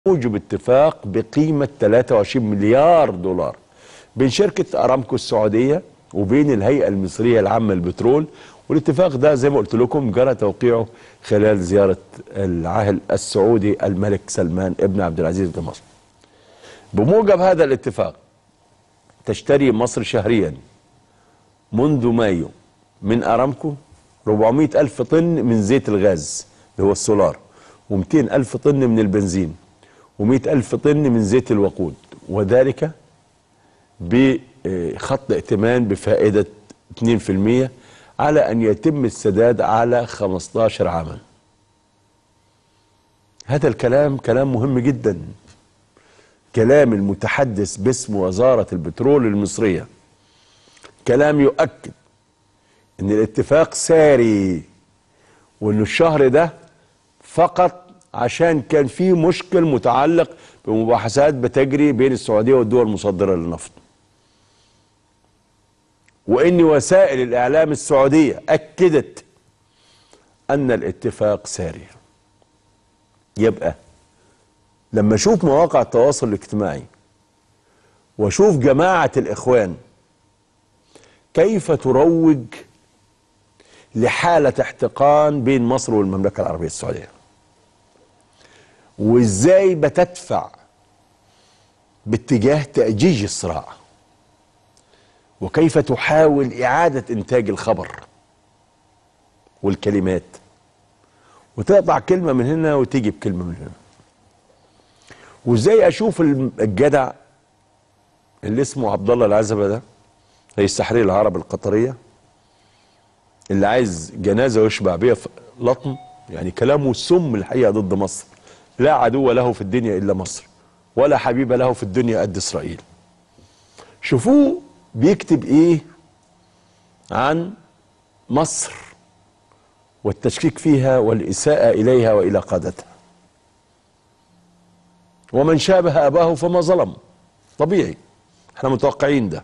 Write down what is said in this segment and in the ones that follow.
موجب اتفاق بقيمة 23 مليار دولار بين شركة أرامكو السعودية وبين الهيئة المصرية العامة للبترول. والاتفاق ده زي ما قلت لكم جرى توقيعه خلال زيارة العاهل السعودي الملك سلمان ابن عبد العزيز لمصر. بموجب هذا الاتفاق تشتري مصر شهريا منذ مايو من أرامكو 400 ألف طن من زيت الغاز اللي هو السولار، و200 ألف طن من البنزين، و100 ألف طن من زيت الوقود، وذلك بخط ائتمان بفائدة 2% على أن يتم السداد على 15 عاما. هذا الكلام كلام مهم جدا، كلام المتحدث باسم وزارة البترول المصرية، كلام يؤكد أن الاتفاق ساري، وأن الشهر ده فقط عشان كان في مشكل متعلق بمباحثات بتجري بين السعودية والدول المصدرة للنفط، وإن وسائل الإعلام السعودية أكدت أن الاتفاق ساري. يبقى لما أشوف مواقع التواصل الاجتماعي وأشوف جماعة الإخوان كيف تروج لحالة احتقان بين مصر والمملكة العربية السعودية، وإزاي بتدفع باتجاه تأجيج الصراع، وكيف تحاول إعادة إنتاج الخبر والكلمات، وتقطع كلمة من هنا وتيجي بكلمة من هنا، وإزاي أشوف الجدع اللي اسمه عبد الله العزبة ده رئيس تحرير العرب القطرية اللي عايز جنازة ويشبع بيها لطم، يعني كلامه سم الحقيقة ضد مصر. لا عدو له في الدنيا إلا مصر، ولا حبيب له في الدنيا قد إسرائيل. شوفوه بيكتب إيه عن مصر والتشكيك فيها والإساءة إليها وإلى قادتها. ومن شابه أباه فما ظلم، طبيعي، احنا متوقعين ده،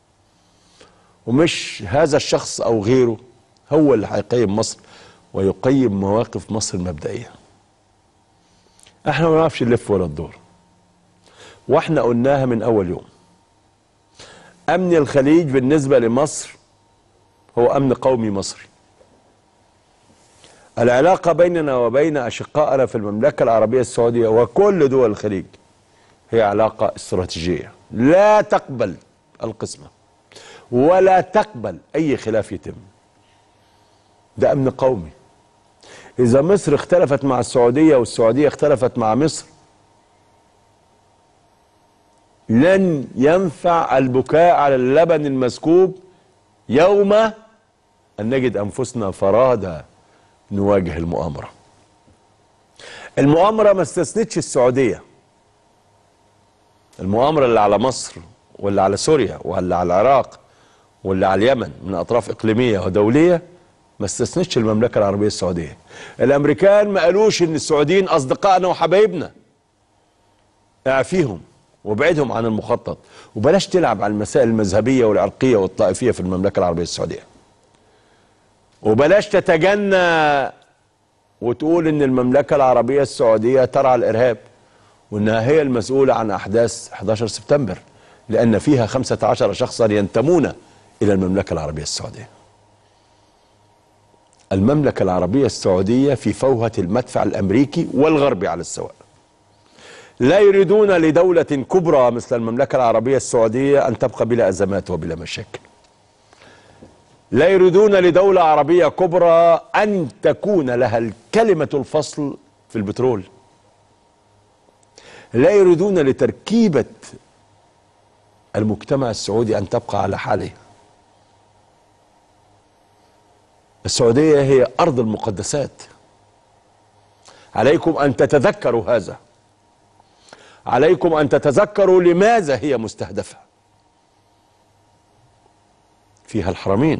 ومش هذا الشخص أو غيره هو اللي هيقيم مصر ويقيم مواقف مصر المبدئية. احنا ما نعرفش نلف ولا الدور، واحنا قلناها من اول يوم. امن الخليج بالنسبة لمصر هو امن قومي مصري. العلاقة بيننا وبين اشقائنا في المملكة العربية السعودية وكل دول الخليج هي علاقة استراتيجية لا تقبل القسمة ولا تقبل اي خلاف يتم. ده امن قومي. إذا مصر اختلفت مع السعودية والسعودية اختلفت مع مصر لن ينفع البكاء على اللبن المسكوب يوم أن نجد أنفسنا فرادى نواجه المؤامرة. المؤامرة ما استثنتش السعودية، المؤامرة اللي على مصر واللي على سوريا واللي على العراق واللي على اليمن من أطراف إقليمية ودولية ما استثنتش المملكة العربية السعودية. الأمريكان ما قالوش إن السعوديين أصدقائنا وحبايبنا، اعفيهم وابعدهم عن المخطط، وبلاش تلعب على المسائل المذهبية والعرقية والطائفية في المملكة العربية السعودية، وبلاش تتجنى وتقول إن المملكة العربية السعودية ترعى الإرهاب وإنها هي المسؤولة عن أحداث 11 سبتمبر، لأن فيها 15 شخصا ينتمون إلى المملكة العربية السعودية. المملكة العربية السعودية في فوهة المدفع الأمريكي والغربي على السواء. لا يريدون لدولة كبرى مثل المملكة العربية السعودية أن تبقى بلا أزمات وبلا مشاكل. لا يريدون لدولة عربية كبرى أن تكون لها الكلمة الفصل في البترول. لا يريدون لتركيبة المجتمع السعودي أن تبقى على حالها. السعودية هي أرض المقدسات، عليكم أن تتذكروا هذا، عليكم أن تتذكروا لماذا هي مستهدفة. فيها الحرمين،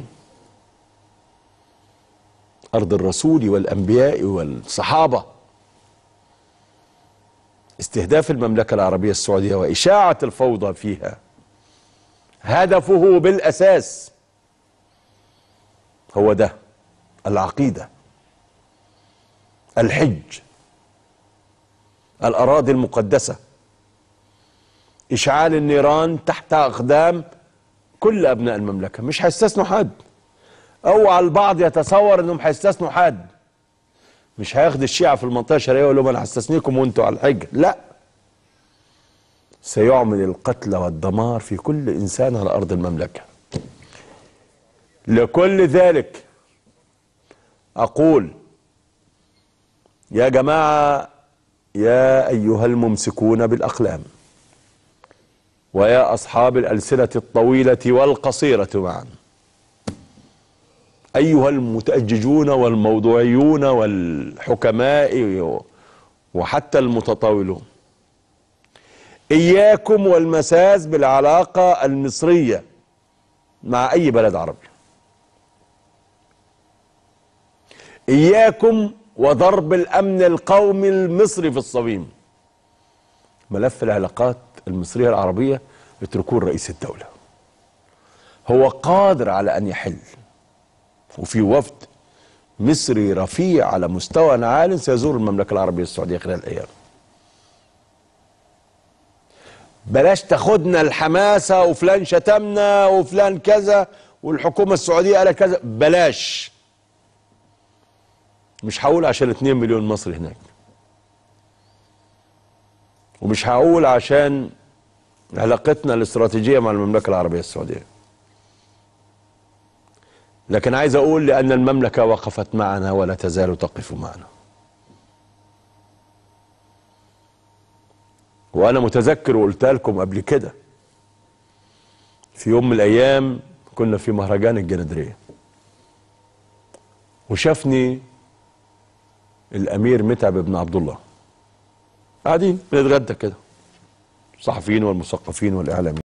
أرض الرسول والأنبياء والصحابة. استهداف المملكة العربية السعودية وإشاعة الفوضى فيها هدفه بالأساس هو ده: العقيدة، الحج، الأراضي المقدسة، إشعال النيران تحت أقدام كل أبناء المملكة، مش هيستثنوا حد. اوعى البعض يتصور انهم هيستثنوا حد، مش هياخد الشيعة في المنطقة الشرقية ويقول لهم انا هستثنيكم وانتوا على الحجة، لا، سيعمل القتل والدمار في كل انسان على ارض المملكة. لكل ذلك اقول يا جماعة، يا ايها الممسكون بالاقلام ويا اصحاب الالسنة الطويلة والقصيرة معا، أيها المتأججون والموضوعيون والحكماء وحتى المتطاولون، إياكم والمساس بالعلاقة المصرية مع أي بلد عربي. إياكم وضرب الأمن القومي المصري في الصميم. ملف العلاقات المصرية العربية اتركوه لرئيس الدولة، هو قادر على أن يحل، وفي وفد مصري رفيع على مستوى عال سيزور المملكة العربية السعودية خلال الأيام. بلاش تاخدنا الحماسة وفلان شتمنا وفلان كذا والحكومة السعودية قالت كذا، بلاش. مش هقول عشان 2 مليون مصري هناك، ومش هقول عشان علاقتنا الاستراتيجية مع المملكة العربية السعودية، لكن عايز اقول لان المملكة وقفت معنا ولا تزال تقف معنا. وانا متذكر وقلت لكم قبل كده، في يوم من الايام كنا في مهرجان الجنادرية وشافني الامير متعب بن عبد الله، قاعدين بنتغدى كده، الصحفيين والمثقفين والاعلاميين.